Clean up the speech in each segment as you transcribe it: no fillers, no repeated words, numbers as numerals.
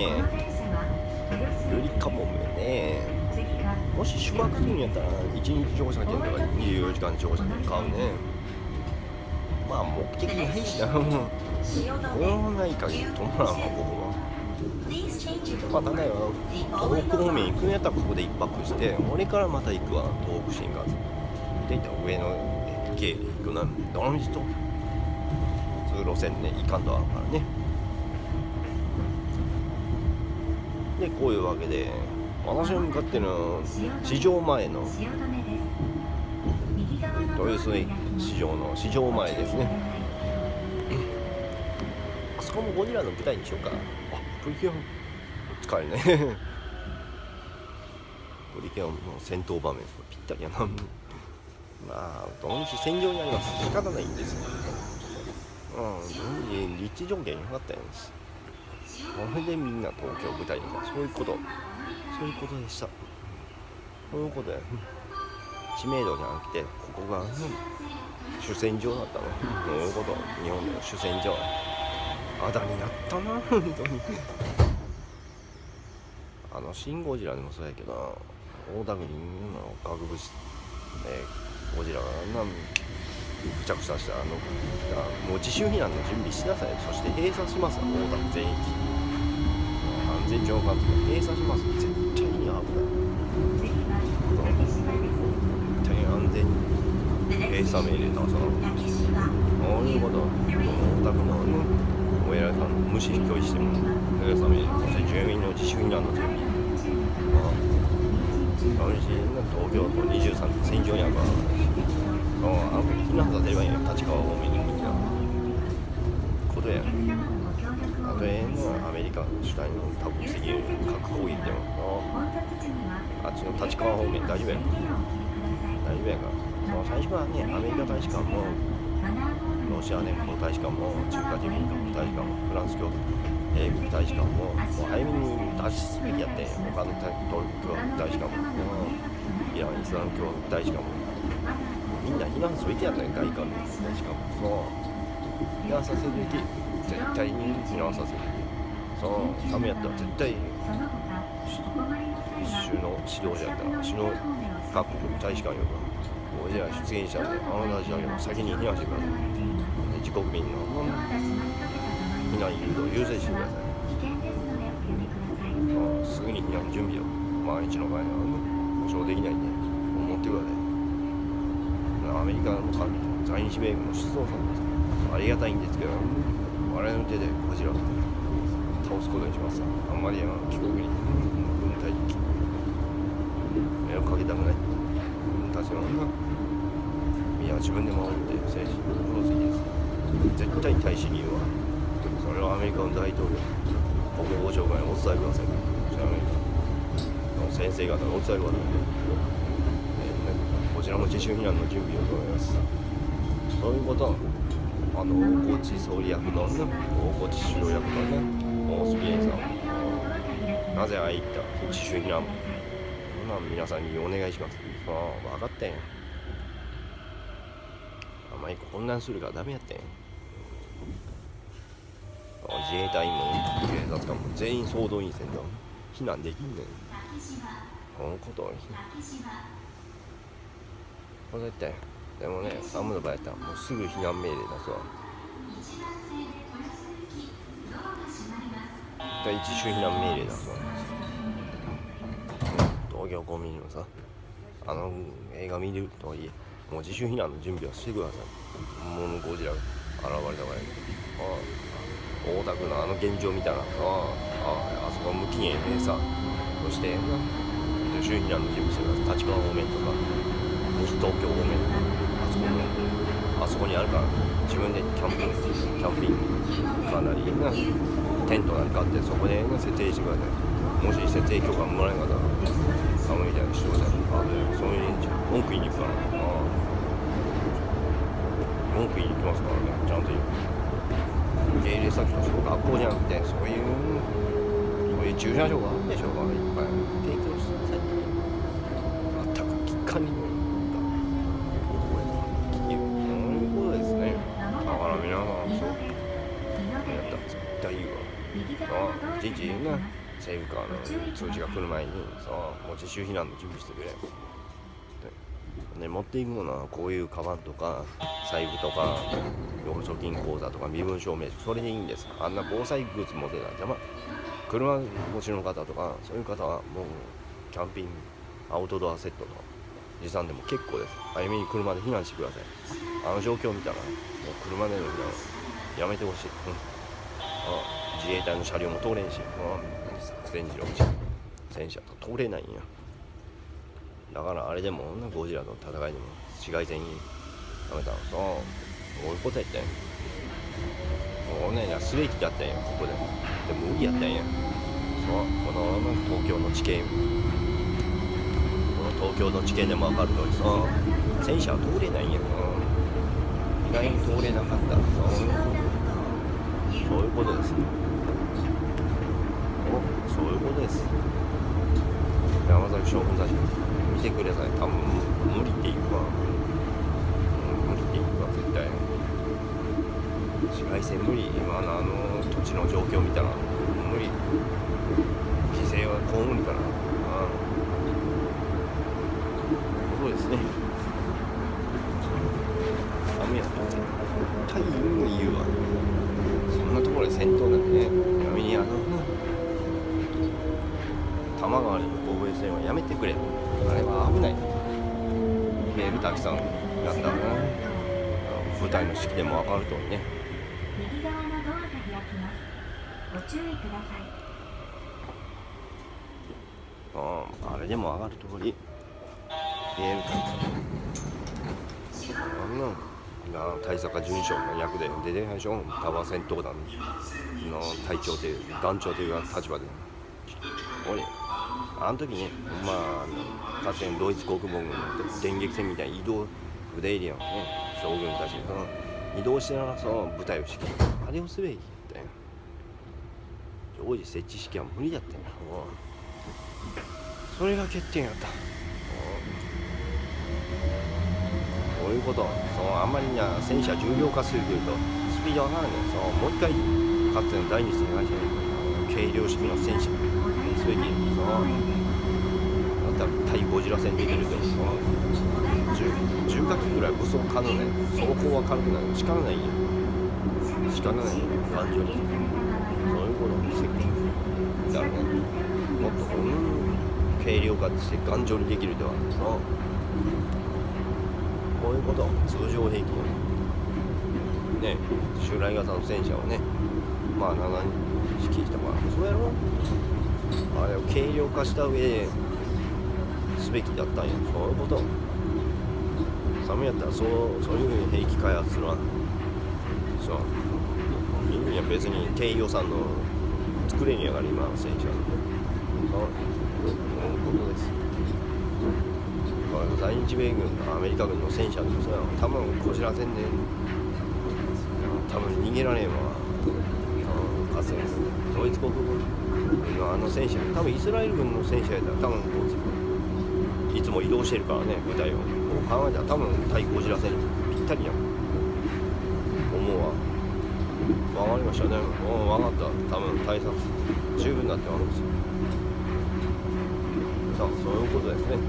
ね。よりかもね。もし宿泊するんやったら1日乗車券とか24時間乗車券買うね。まあ目的ないしな。もうない限り止まらんわ、ここは。まあただよ、東北方面行くんやったらここで1泊して、俺からまた行くわ、東北新幹線でいったら上の経で行くな。どの道と普通路線ね、行かんとあるからね。でこういうわけで私が向かってるの市場前の豊洲市場の市場前ですね。あそこもゴジラの舞台にしようか。あ、プリキュア使えるね。プリキュアの戦闘場面ぴったりやな。まあどのみち戦場にあります。仕方ないんですよ。立地条件にかかったんです。それでみんな東京舞台にか、そういうことでした。そういうことで知名度じゃなくてここが、主戦場だったの。そういうこと。日本の主戦場あだになったな本当に。シン・ゴジラでもそうやけど、大田国の核物質ゴジラが付着させたもう自主避難の準備しなさい。そして閉鎖します。大田区全域安全上管理閉鎖します。絶対に危ない。絶対に安全に閉鎖命令だ。そういうこと。大田区のお偉いさん無視拒否しても閉鎖命令。そして住民の自主避難の準備。東京都23区戦場にあるから、避難させればいいよ。立川方面にみんなことや。たとえアメリカ主体の多国籍核攻撃でもあっちの立川方面大丈夫やん。大丈夫やから。最初はね、アメリカ大使館もロシア連邦大使館も中華人民共和国大使館もフランス共英国大使館も早めに脱出すべきやってん。他のトルコ大使館もイランイスラム教大使館もみんな避難すべきやったね。外貨の大使館も避難させるべき。絶対に避難させるべき。サムやったら絶対首脳指導者やったら首脳各国大使館よりもじゃあ出現者であなたたちよりも先に避難してください。自国民の避難誘導優先してください。すぐに避難準備を万一の場合は保証できないんで思ってください。アメリカの在日米軍の出動さんです。ありがたいんですけど、我々の手でこちらを倒すことにします。あんまり帰国に軍隊に迷惑かけたくない。軍たちのいや自分で守って政治のついです。絶対大使に言うわ。それはアメリカの大統領国防長官にお伝えください。先生方にお伝えください。こちらも自主避難の準備を行います。そういうこと大河内総理役の大河内首相役の大杉栄さん、なぜああいった自主避難皆さんにお願いします。分かったんや。あまり混乱するからダメやったんや。自衛隊も警察官も全員総動員せんと避難できんねん。そのことをこれ絶対でもね、サムの場合やったらもうすぐ避難命令出すわ。第一種避難命令出すわ。東京公民のさ映画見るとはいえもう自主避難の準備をしてください。もうゴジラが現れたから大田区の現状見たらあそこは無期限閉鎖。そして自主避難の準備してください。立川方面とか西東京方面とかあそこにあるから自分でキャンピングかなりテントなんかあってそこで設営してください。もし設営許可もらえなかったら寒いみたいにしてください。そういう文句言いに行くから文句言いに行きますからね。ちゃんと言う。受け入れ先として学校じゃなくてそういう駐車場があるでしょうがいっぱい提供してください。全くきっかりそういうことですね。だから皆さんそうやったら絶対言うわ。 いちいちな政府からの通知が来る前に持ち週避難の準備してくれ。で持っていくものはこういうカバンとか財布とか預金口座とか身分証明書、それでいいんです。あんな防災グッズ持ってたら邪魔。車持ちの方とかそういう方はもうキャンピングアウトドアセットと持参でも結構です。早めに車で避難してください。あの状況を見たらもう車での避難やめてほしい。自衛隊の車両も通れんし、戦時の戦車と通れないんや。だからあれでもゴジラの戦いでも市街戦にやめたの。そういうことやったんや。もうね、すべきだったんや、ここで。でも無理やったんや。この東京の地形、この東京の地形でも分かる通り戦車は通れないんや。意外に通れなかった。そういうことです。そういうことです。山崎将軍たち見てください。多分無理っていうか、無理っていうか絶対市街戦無理。今の土地の状況見たら無理。犠牲は被るから。そうですね。雨やったら絶対言うわ。そんなところで戦闘なんてね、やめに玉川での防衛戦はやめてくれ。あれは危ない。メールたくさんやったらね、部隊の指揮でも分かるとおりね。右側のドアが開きます。ご注意ください。あれでも分かるとおりメールたくさん大阪准将の役で出てないでしょ。多摩戦闘団の隊長という団長という立場で俺あの時ね、かつてのドイツ国防軍の電撃戦みたいな移動部隊でよね、将軍たちが移動しながら部隊を指揮、あれをすべきだったよ。常時設置式は無理だったよ。それが欠点やった。こういうこと、あんまり戦車重量化するとスピード上がらない。もう一回かつての第二次世界大戦軽量式の戦車すべき。対ゴジラ戦できるけど10架機ぐらい武装可能ね。装甲は軽くなる。力ないんや。力ない感情です。そういうことを設計だからね、もっと軽量化して頑丈にできるではこういうこと。通常兵器ね、従来型の戦車をね、7式したからそうやろ。あれを軽量化した上ですべきだったんや。そういうこと。寒いやったらそういう兵器開発するわ。いや別に低予算の作れんやから今の戦車。そういうことです。在日米軍アメリカ軍の戦車でも多分こちら戦で多分逃げられんわ。かつてドイツ国軍の戦車、多分イスラエル軍の戦車やったら多分いつも移動してるからね、部隊を考えたら多分対ゴジラ戦にぴったりやん思うわ。分かりましたね。分かった。多分対策十分だってわかるんですよ。そういうことですね。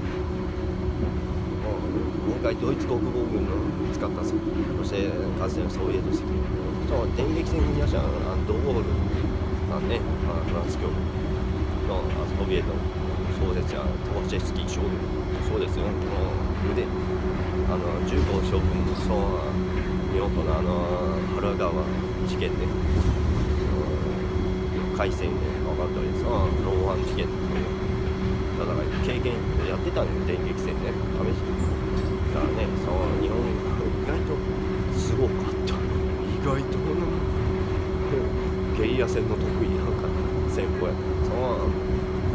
今回ドイツ国防軍の使ったそしてかつてのソビエト式電撃戦にいらっしゃるドゴールね、フランス教のソビエト創設者トワチェスキー将軍、そうですよ。腕銃口将軍の日本の原川事件で海戦で分かったりです。ローワン事件だから経験やってたね、電撃戦ね、試しだからね。日本意外とすごかった。意外とゲリラ戦の得意なんか戦法やった。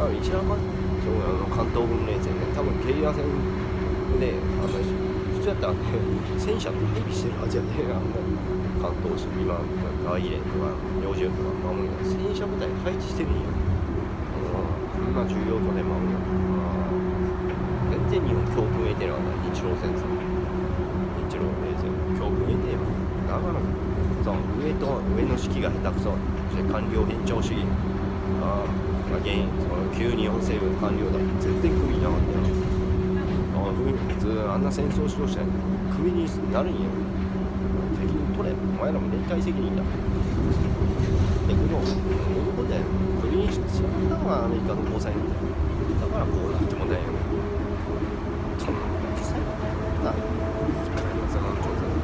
石原関東軍連戦ね、多分ゲリラ戦で普通やったらね、戦車とか配備してるはずやね。関東市今大連とか明神とか守るの戦車部隊配置してるんや。こんな重要拠点守るの全然日本教訓得てなかった。日露戦争、日露冷戦教訓得てよ。だからさ、上上の指揮が下手くそ、そして官僚偏重主義、その旧日本政府の官僚だ、絶対クビになかったよ。普通あんな戦争指導者にクビになるんよ。責任取れ、お前らも連帯責任だ。で、この男でクビにしちまったのがアメリカのゴーサインだよ。だからこうなってもだよ。そんな実際だな。一回のその調査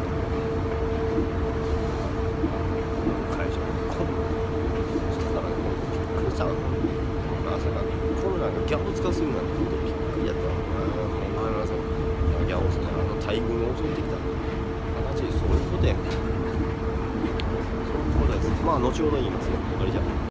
会社にコロナしたからもうびっくりした。まさかコロナがギャオス化するなんてことびっくりやったわ。もうさ、ギャオスね、大軍を襲ってきた話、そういうことや。そういうことです。まあ後ほど言いますよ。それじゃあ。